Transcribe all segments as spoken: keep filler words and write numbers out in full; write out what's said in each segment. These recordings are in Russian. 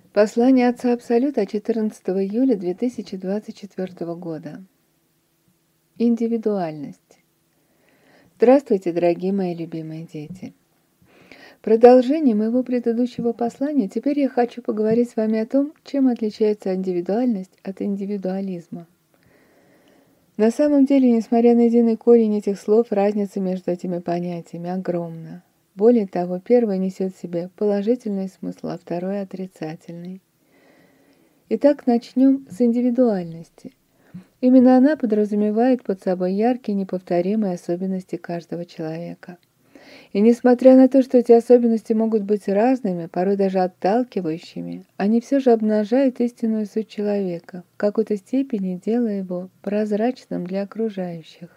Послание Отца Абсолюта четырнадцатого июля две тысячи двадцать четвёртого года. Индивидуальность. Здравствуйте, дорогие мои любимые дети. Продолжение моего предыдущего послания теперь я хочу поговорить с вами о том, чем отличается индивидуальность от индивидуализма. На самом деле, несмотря на единый корень этих слов, разница между этими понятиями огромна. Более того, первое несет в себе положительный смысл, а второе — отрицательный. Итак, начнем с индивидуальности. Именно она подразумевает под собой яркие, неповторимые особенности каждого человека. И несмотря на то, что эти особенности могут быть разными, порой даже отталкивающими, они все же обнажают истинную суть человека, в какой-то степени делая его прозрачным для окружающих.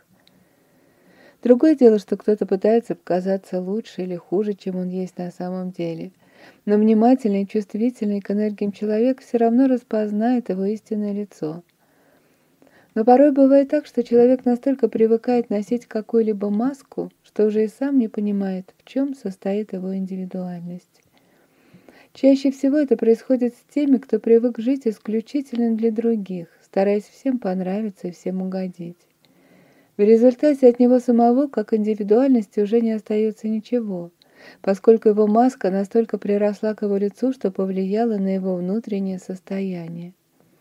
Другое дело, что кто-то пытается показаться лучше или хуже, чем он есть на самом деле. Но внимательный и чувствительный к энергиям человек все равно распознает его истинное лицо. Но порой бывает так, что человек настолько привыкает носить какую-либо маску, что уже и сам не понимает, в чем состоит его индивидуальность. Чаще всего это происходит с теми, кто привык жить исключительно для других, стараясь всем понравиться и всем угодить. В результате от него самого, как индивидуальности, уже не остается ничего, поскольку его маска настолько приросла к его лицу, что повлияла на его внутреннее состояние.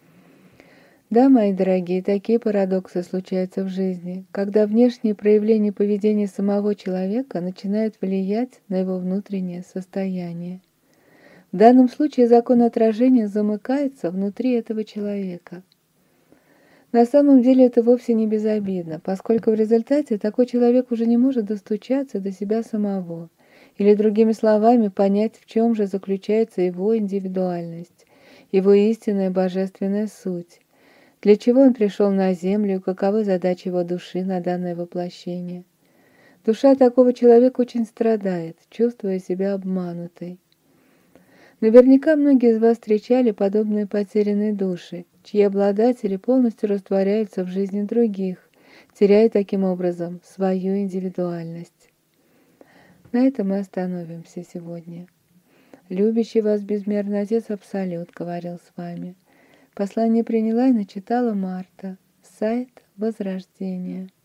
Да, мои дорогие, такие парадоксы случаются в жизни, когда внешние проявления поведения самого человека начинают влиять на его внутреннее состояние. В данном случае закон отражения замыкается внутри этого человека. На самом деле это вовсе не безобидно, поскольку в результате такой человек уже не может достучаться до себя самого, или, другими словами, понять, в чем же заключается его индивидуальность, его истинная божественная суть, для чего он пришел на землю и каковы задачи его души на данное воплощение. Душа такого человека очень страдает, чувствуя себя обманутой. Наверняка многие из вас встречали подобные потерянные души, чьи обладатели полностью растворяются в жизни других, теряя таким образом свою индивидуальность. На этом мы остановимся сегодня. Любящий вас безмерно Отец Абсолют говорил с вами. Послание приняла и начитала Марта. Сайт Возрождения.